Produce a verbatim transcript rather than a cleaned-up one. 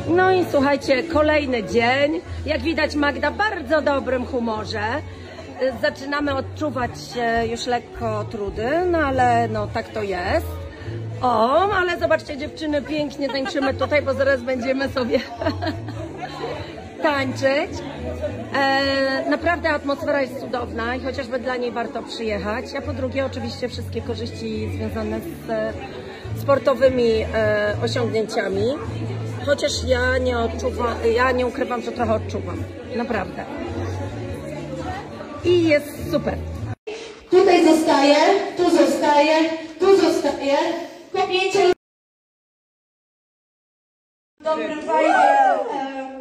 No i słuchajcie, kolejny dzień. Jak widać, Magda w bardzo dobrym humorze. Zaczynamy odczuwać już lekko trudy, no ale no tak to jest. O, ale zobaczcie dziewczyny, pięknie tańczymy tutaj, bo zaraz będziemy sobie tańczyć. E, naprawdę atmosfera jest cudowna i chociażby dla niej warto przyjechać. A po drugie oczywiście wszystkie korzyści związane z e, sportowymi e, osiągnięciami. Chociaż ja nie odczuwam, ja nie ukrywam, że trochę odczuwam. Naprawdę. I jest super. Tutaj zostaje, tu zostaje, tu zostaje. Kopięcie. Dobry fajnie.